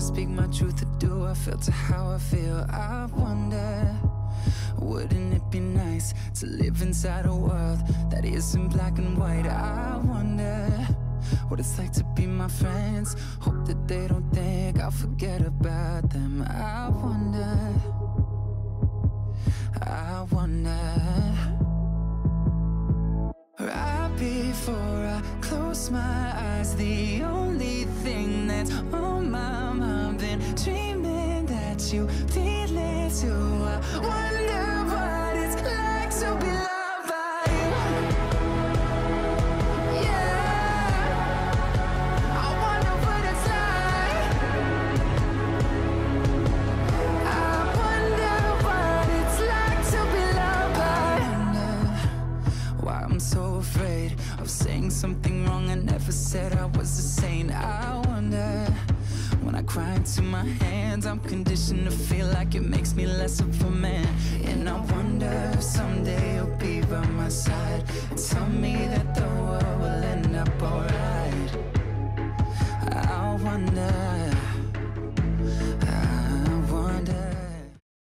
speak my truth or do I filter how I feel? I wonder, wouldn't it be nice to live inside a world that isn't black and white? I wonder what it's like to be my friends. Hope that they don't think I'll forget about them. I wonder, I wonder. Right before I close my eyes, the only thing that's on my mind, been dreaming that you feel it too. I wonder what it's like to be loved by you. Yeah, I wonder what it's like. I wonder what it's like to be loved by you. I wonder why I'm so afraid of saying something wrong. I never said I was a saint. I wonder, when I cry into my hands, I'm conditioned to feel like it makes me less of a man. And I wonder if someday you'll be by my side and tell me that